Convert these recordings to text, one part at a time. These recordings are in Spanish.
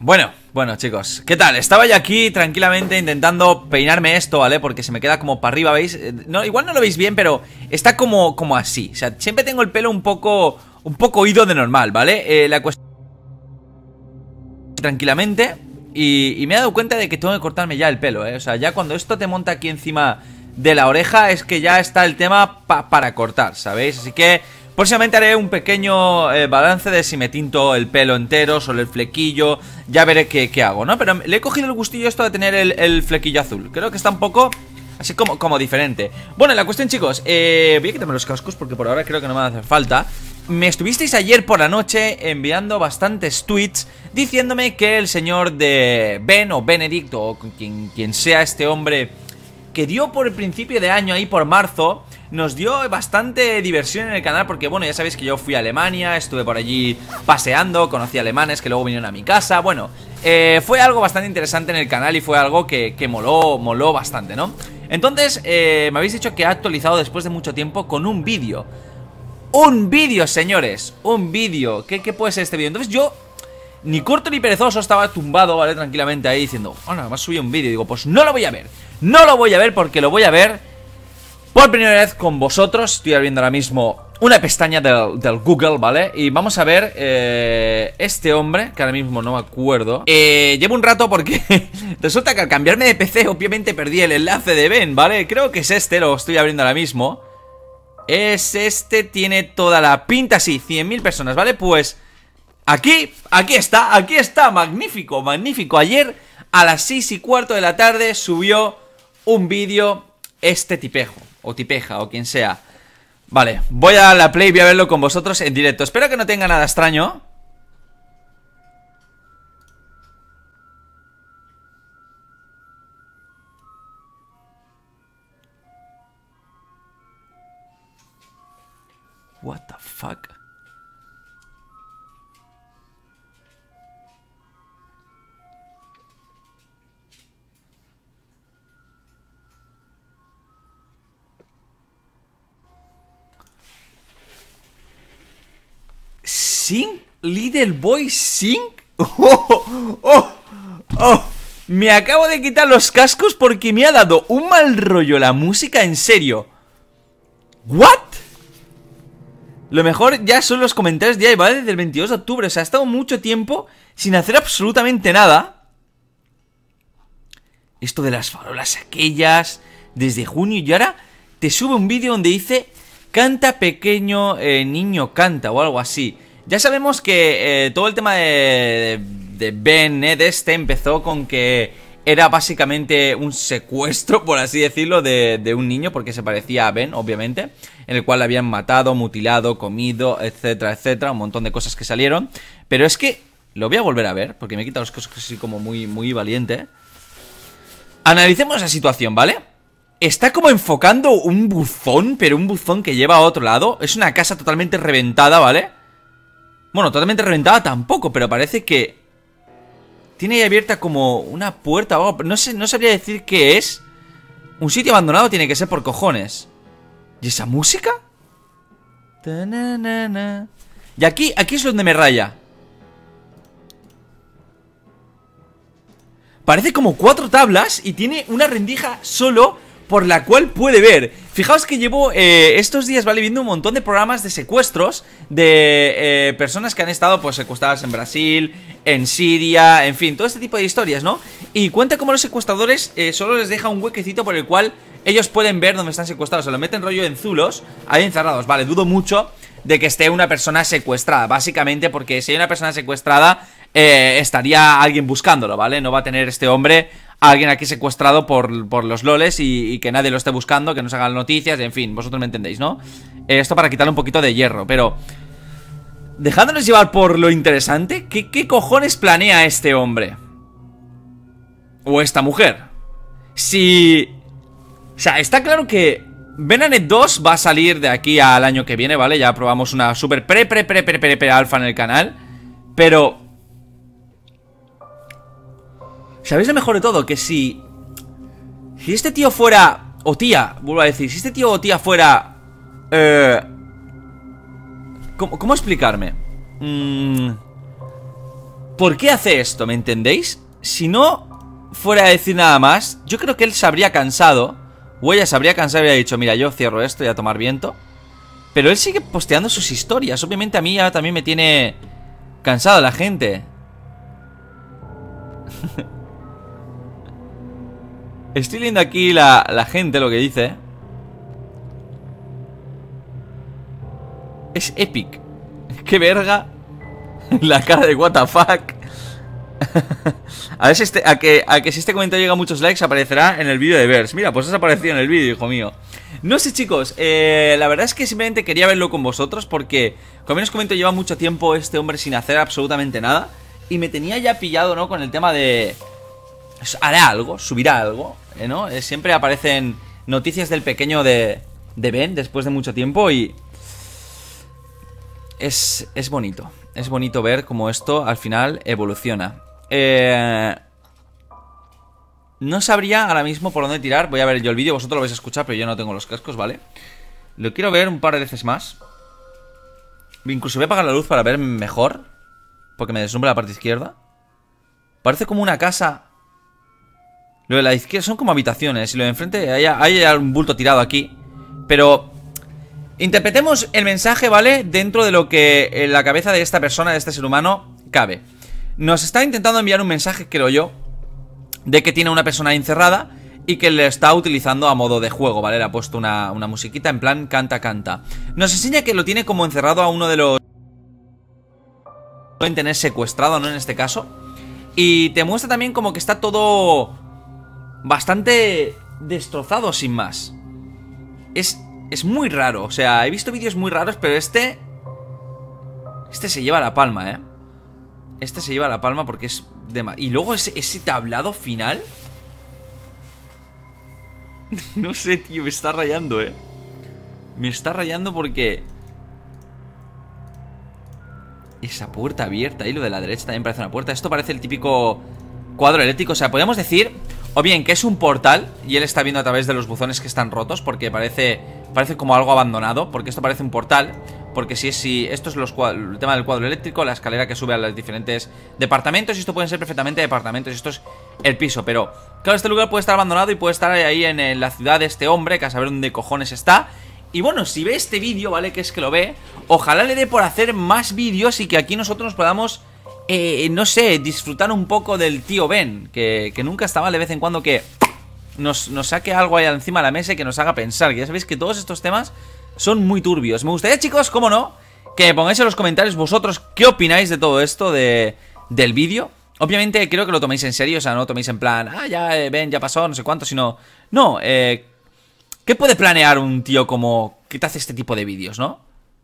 Bueno chicos, ¿qué tal? Estaba yo aquí tranquilamente intentando peinarme esto, ¿vale? Porque se me queda como para arriba, ¿veis? No, igual no lo veis bien, pero está como así. O sea, siempre tengo el pelo un poco ido de normal, ¿vale? La cuestión... Tranquilamente y me he dado cuenta de que tengo que cortarme ya el pelo, ¿eh? O sea, ya cuando esto te monta aquí encima de la oreja es que ya está el tema para cortar, ¿sabéis? Así que... próximamente haré un pequeño balance de si me tinto el pelo entero, solo el flequillo. Ya veré qué hago, ¿no? Pero le he cogido el gustillo esto de tener el flequillo azul. Creo que está un poco así como diferente. Bueno, la cuestión, chicos, voy a quitarme los cascos porque por ahora creo que no me van a hacer falta. Me estuvisteis ayer por la noche enviando bastantes tweets diciéndome que el señor de Ben o Benedict o quien sea este hombre que dio por el principio de año, ahí por marzo, nos dio bastante diversión en el canal porque, bueno, ya sabéis que yo fui a Alemania, estuve por allí paseando, conocí alemanes que luego vinieron a mi casa, bueno, fue algo bastante interesante en el canal y fue algo que moló bastante, ¿no? Entonces, me habéis dicho que ha actualizado después de mucho tiempo con un vídeo. ¡Un vídeo, señores! ¡Un vídeo! ¿Qué puede ser este vídeo? Entonces yo... ni corto ni perezoso, estaba tumbado, ¿vale? Tranquilamente ahí diciendo, bueno, me ha subido un vídeo. Digo, pues no lo voy a ver. No lo voy a ver porque lo voy a ver por primera vez con vosotros. Estoy abriendo ahora mismo una pestaña del Google, ¿vale? Y vamos a ver este hombre, que ahora mismo no me acuerdo. Llevo un rato porque resulta que al cambiarme de PC obviamente perdí el enlace de Ben, ¿vale? Creo que es este, lo estoy abriendo ahora mismo. Es este, tiene toda la pinta, sí, 100.000 personas, ¿vale? Pues... Aquí está, magnífico, magnífico. Ayer a las 6:15 de la tarde subió un vídeo este tipejo, o tipeja, o quien sea. Vale, voy a la play y voy a verlo con vosotros en directo. Espero que no tenga nada extraño. What the fuck? ¿Sing? ¿Little Boy Sing? Me acabo de quitar los cascos porque me ha dado un mal rollo la música, en serio. ¿What? Lo mejor ya son los comentarios de ahí, ¿vale? Desde el 22 de octubre, o sea, ha estado mucho tiempo sin hacer absolutamente nada. Esto de las farolas aquellas, desde junio, y ahora te sube un vídeo donde dice... canta pequeño niño canta o algo así. Ya sabemos que todo el tema de Ben, de este empezó con que era básicamente un secuestro, por así decirlo, de un niño, porque se parecía a Ben, obviamente, en el cual le habían matado, mutilado, comido, etcétera, etcétera, un montón de cosas que salieron. Pero es que lo voy a volver a ver, porque me he quitado los cosas así como muy valiente. Analicemos la situación, ¿vale? Está como enfocando un buzón, pero un buzón que lleva a otro lado. Es una casa totalmente reventada, ¿vale? Bueno, totalmente reventada tampoco, pero parece que tiene ahí abierta como una puerta o algo. No sé, no sabría decir qué es. Un sitio abandonado tiene que ser por cojones. ¿Y esa música? Y aquí es donde me raya. Parece como 4 tablas y tiene una rendija solo por la cual puede ver. Fijaos que llevo estos días, ¿vale? Viendo un montón de programas de secuestros de personas que han estado pues secuestradas en Brasil, en Siria, en fin, todo este tipo de historias, ¿no? Y cuenta como los secuestradores solo les deja un huequecito por el cual ellos pueden ver dónde están secuestrados. Se lo meten rollo en zulos, ahí encerrados, vale, dudo mucho de que esté una persona secuestrada, básicamente porque si hay una persona secuestrada estaría alguien buscándolo, ¿vale? No va a tener este hombre a alguien aquí secuestrado por los loles y que nadie lo esté buscando, que no se hagan noticias, en fin, vosotros me entendéis, ¿no? Esto para quitarle un poquito de hierro, pero dejándonos llevar por lo interesante, ¿qué cojones planea este hombre? O esta mujer. Si... o sea, está claro que Benanet 2 va a salir de aquí al año que viene, ¿vale? Ya probamos una super alfa en el canal. Pero... ¿sabéis lo mejor de todo? Que si este tío fuera... o tía, vuelvo a decir, si este tío o tía fuera... ¿Cómo explicarme? ¿Por qué hace esto? ¿Me entendéis? Si no fuera a decir nada más, yo creo que él se habría cansado, o ella se habría cansado y habría dicho, mira, yo cierro esto y a tomar viento. Pero él sigue posteando sus historias. Obviamente a mí ya también me tiene cansado la gente. Estoy leyendo aquí la gente lo que dice. Es epic. ¡Qué verga! La cara de what the fuck. A ver si si este comentario llega a muchos likes, aparecerá en el vídeo de Vers. Mira, pues has aparecido en el vídeo, hijo mío. No sé, chicos, la verdad es que simplemente quería verlo con vosotros porque, como bien os comento, lleva mucho tiempo este hombre sin hacer absolutamente nada. Y me tenía ya pillado, ¿no? Con el tema de... hará algo, subirá algo, ¿no? Siempre aparecen noticias del pequeño de Ben después de mucho tiempo y... Es bonito. Es bonito ver cómo esto al final evoluciona. No sabría ahora mismo por dónde tirar. Voy a ver yo el vídeo, vosotros lo vais a escuchar, pero yo no tengo los cascos, ¿vale? Lo quiero ver un par de veces más. Incluso voy a apagar la luz para ver mejor, porque me deslumbra la parte izquierda. Parece como una casa. Lo de la izquierda son como habitaciones. Y lo de enfrente hay un bulto tirado aquí. Pero interpretemos el mensaje, ¿vale? Dentro de lo que en la cabeza de esta persona, de este ser humano, cabe. Nos está intentando enviar un mensaje, creo yo, de que tiene una persona encerrada y que le está utilizando a modo de juego, ¿vale? Le ha puesto una musiquita en plan canta, canta. Nos enseña que lo tiene como encerrado a uno de los... pueden tener secuestrado, ¿no? En este caso. Y te muestra también como que está todo bastante destrozado, sin más. Es muy raro, o sea, he visto vídeos muy raros, pero este se lleva la palma, ¿eh? Este se lleva la palma porque es de... Y luego ese tablado final. No sé, tío, me está rayando, ¿eh? Me está rayando porque... esa puerta abierta y lo de la derecha también parece una puerta. Esto parece el típico cuadro eléctrico. O sea, podemos decir, o bien que es un portal y él está viendo a través de los buzones que están rotos, porque parece como algo abandonado, porque esto parece un portal. Porque si esto es el tema del cuadro eléctrico, la escalera que sube a los diferentes departamentos. Y esto pueden ser perfectamente departamentos. Y esto es el piso, pero claro, este lugar puede estar abandonado y puede estar ahí en la ciudad de este hombre, que a saber dónde cojones está. Y bueno, si ve este vídeo, ¿vale? Que es que lo ve, ojalá le dé por hacer más vídeos y que aquí nosotros nos podamos, no sé, disfrutar un poco del tío Ben, que nunca está mal de vez en cuando que nos saque algo ahí encima de la mesa y que nos haga pensar. Que ya sabéis que todos estos temas son muy turbios. Me gustaría, chicos, cómo no, que me pongáis en los comentarios vosotros qué opináis de todo esto del vídeo. Obviamente creo que lo toméis en serio, o sea, no lo toméis en plan, ya, Ben, ya pasó, no sé cuánto, sino... No, ¿qué puede planear un tío como que te hace este tipo de vídeos, no?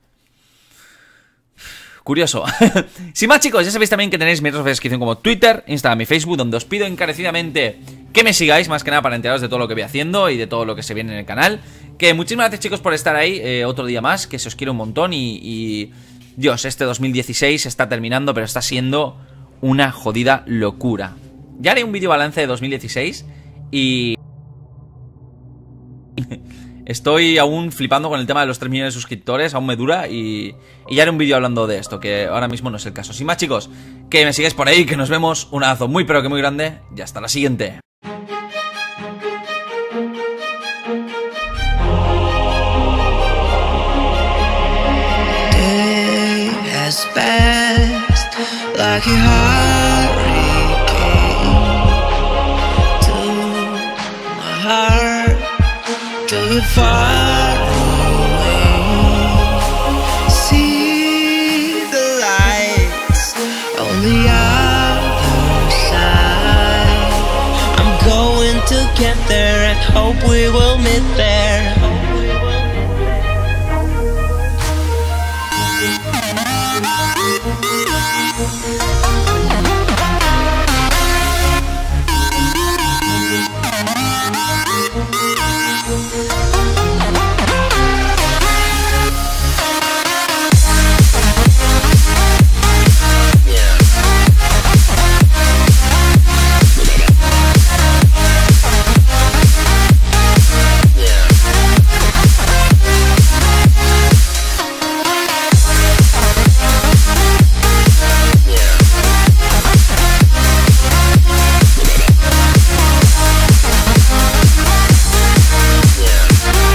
Curioso. Sin más, chicos, ya sabéis también que tenéis mis redes de descripción como Twitter, Instagram y Facebook, donde os pido encarecidamente que me sigáis, más que nada para enteraros de todo lo que voy haciendo y de todo lo que se viene en el canal. Que muchísimas gracias, chicos, por estar ahí otro día más, que se os quiere un montón y... Dios, este 2016 está terminando, pero está siendo una jodida locura. Ya haré un vídeo balance de 2016 y... estoy aún flipando con el tema de los 3 millones de suscriptores, aún me dura y ya haré un vídeo hablando de esto, que ahora mismo no es el caso. Sin más, chicos, que me sigáis por ahí, que nos vemos. Un abrazo muy pero que muy grande y hasta la siguiente. Far away, see the lights on the other side. I'm going to get there and hope we will meet there.